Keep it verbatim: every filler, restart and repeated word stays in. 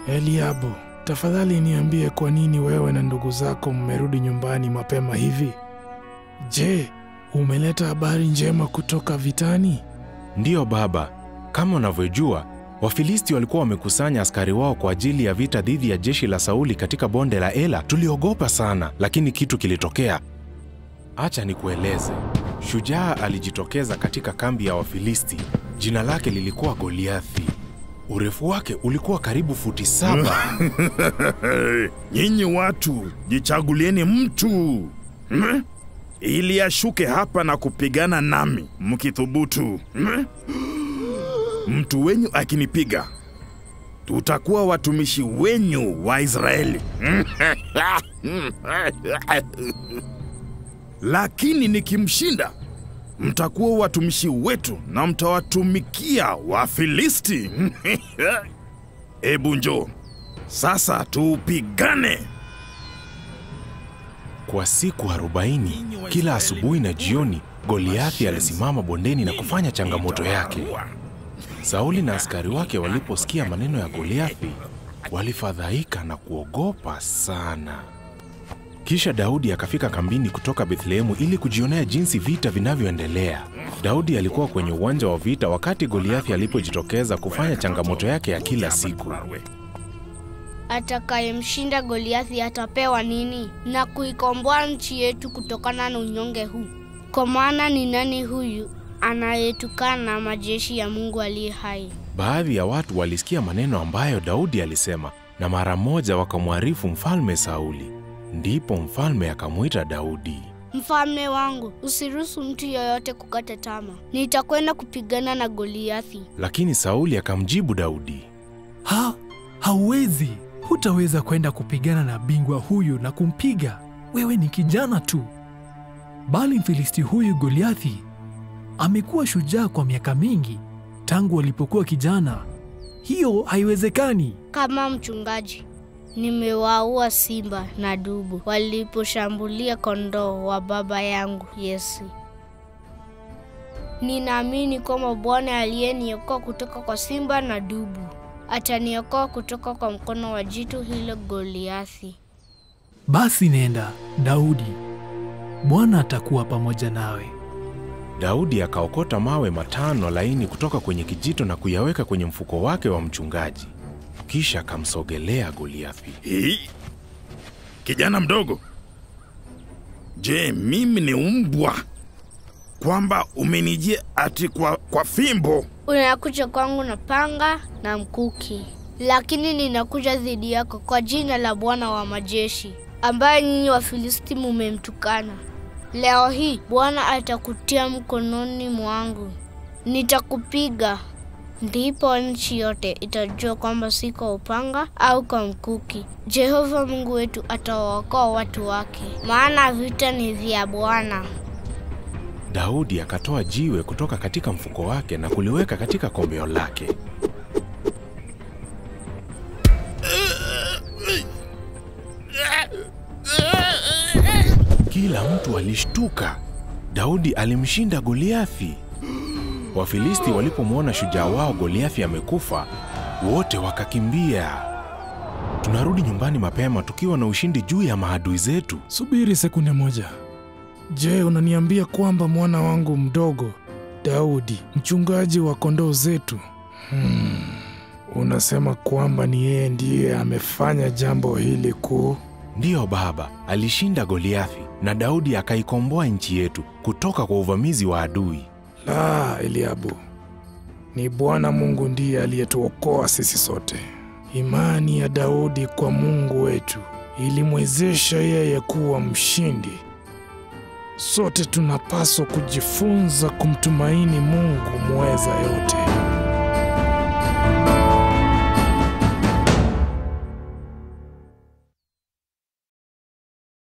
Eliabu, tafadhali niambie kwa nini wewe na ndugu zako mmerudi nyumbani mapema hivi? Je, umeleta habari njema kutoka vitani? Ndiyo baba, kama unavyojua, Wafilisti walikuwa wamekusanya askari wao kwa ajili ya vita dhidi ya jeshi la Sauli katika bonde la Ela. Tuliogopa sana, lakini kitu kilitokea. Acha nikueleze. Shujaa alijitokeza katika kambi ya Wafilisti. Jina lake lilikuwa Goliathi. Urefu wake ulikuwa karibu futi saba. Nyinyi watu, jichagulieni mtu hmm? ili ashuke hapa na kupigana nami mkithubutu. Hmm? Mtu wenyu akinipiga, tutakuwa watumishi wenyu wa Israeli. Lakini nikimshinda, mtakuwa watumishi wetu na mtawatumikia Wafilisti. Ebu njoo sasa tupigane. Kwa siku arobaini, kila asubuhi na jioni, Goliathi alisimama bondeni na kufanya changamoto yake. Sauli na askari wake waliposikia maneno ya Goliathi, walifadhaika na kuogopa sana. Kisha Daudi akafika kambini kutoka Bethlehemu ili kujionea jinsi vita vinavyoendelea. Daudi alikuwa kwenye uwanja wa vita wakati Goliathi alipojitokeza kufanya changamoto yake ya kila siku. Atakayemshinda Goliathi atapewa nini na kuikomboa nchi yetu kutokana na unyonge huu? Kwa maana ni nani huyu anayetukana na majeshi ya Mungu aliye hai? Baadhi ya watu walisikia maneno ambayo Daudi alisema, na mara moja wakamwarifu mfalme Sauli. Ndipo mfalme akamuita Daudi. Mfalme wangu, usiruhusu mtu yoyote kukata tamaa. Nitakwenda kupigana na Goliathi. Lakini Sauli akamjibu Daudi, Ha, hauwezi. Hutaweza kwenda kupigana na bingwa huyu na kumpiga. Wewe ni kijana tu. Bali Mfilisti huyu Goliathi amekuwa shujaa kwa miaka mingi tangu walipokuwa kijana. Hiyo haiwezekani. Kama mchungaji, nimewaua simba na dubu waliposhambulia kondoo wa baba yangu Yese. Ninaamini kwamba Bwana aliyeniokoa kutoka kwa simba na dubu ataniokoa kutoka kwa mkono wa jitu hilo Goliathi. Basi nenda, Daudi. Bwana atakuwa pamoja nawe. Daudi akaokota mawe matano laini kutoka kwenye kijito na kuyaweka kwenye mfuko wake wa mchungaji. Kisha akamsogelea Goliathi. Hii, kijana mdogo, je, mimi ni umbwa kwamba umenijia ati kwa, kwa fimbo? Unakuja kwangu na panga na mkuki, lakini ninakuja dhidi yako kwa jina la Bwana wa majeshi, ambaye nyinyi Wafilisti mmemtukana. Leo hii Bwana atakutia mkononi mwangu. Nitakupiga. Ndipo nchi yote itajua kwamba si kwa upanga au kwa mkuki. Jehova Mungu wetu atawaokoa watu wake, maana vita ni vya Bwana. Daudi akatoa jiwe kutoka katika mfuko wake na kuliweka katika kombeo lake. Kila mtu alishtuka. Daudi alimshinda Goliathi. Wafilisti walipomwona shujaa wao Goliathi amekufa, wote wakakimbia. Tunarudi nyumbani mapema tukiwa na ushindi juu ya maadui zetu. Subiri sekunde moja. Je, unaniambia kwamba mwana wangu mdogo Daudi, mchungaji wa kondoo zetu, hmm, unasema kwamba ni yeye ndiye amefanya jambo hili kuu? Ndiyo baba, alishinda Goliathi na Daudi akaikomboa nchi yetu kutoka kwa uvamizi wa adui. La, Eliabu. Ni Bwana Mungu ndiye aliyetuokoa sisi sote. Imani ya Daudi kwa Mungu wetu ilimwezesha yeye kuwa mshindi. Sote tunapaswa kujifunza kumtumaini Mungu muweza yote.